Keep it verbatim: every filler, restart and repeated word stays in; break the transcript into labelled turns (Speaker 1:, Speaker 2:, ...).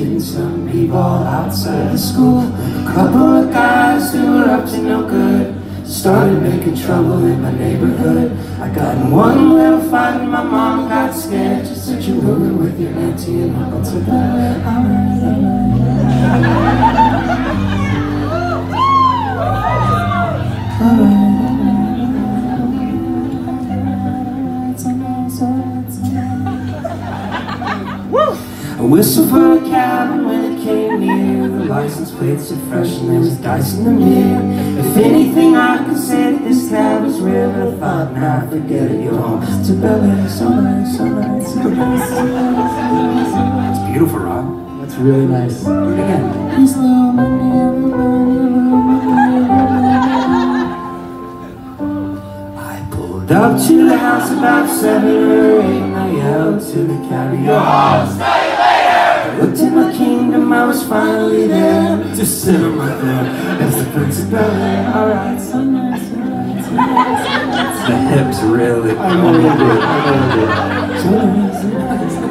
Speaker 1: shooting some b-ball outside the school. A couple of guys who were up to no good started making trouble in my neighborhood. I got in one little fight and my mom got scared. Just said you're moving with your auntie and uncle to bed. Alright, alright. I whistled for a cab and when it came near, the license plates were fresh and there was dice in the mirror. If anything I could say that this cab was real, I thought, nah, forget it, you're home to Bel Air. So nice, so nice, so nice, so nice. It's beautiful, Rob.
Speaker 2: That's really nice.
Speaker 1: Do it again. I pulled up to the house about seven or eight and I yelled to the cabby, you're home, stay later! I looked in my kingdom, I was finally there. Just sitting right there as the Prince of Bel Air. Alright, so nice, so nice, so nice, so nice.
Speaker 2: The hips really.
Speaker 1: I know you did, I know you did. So nice, so nice.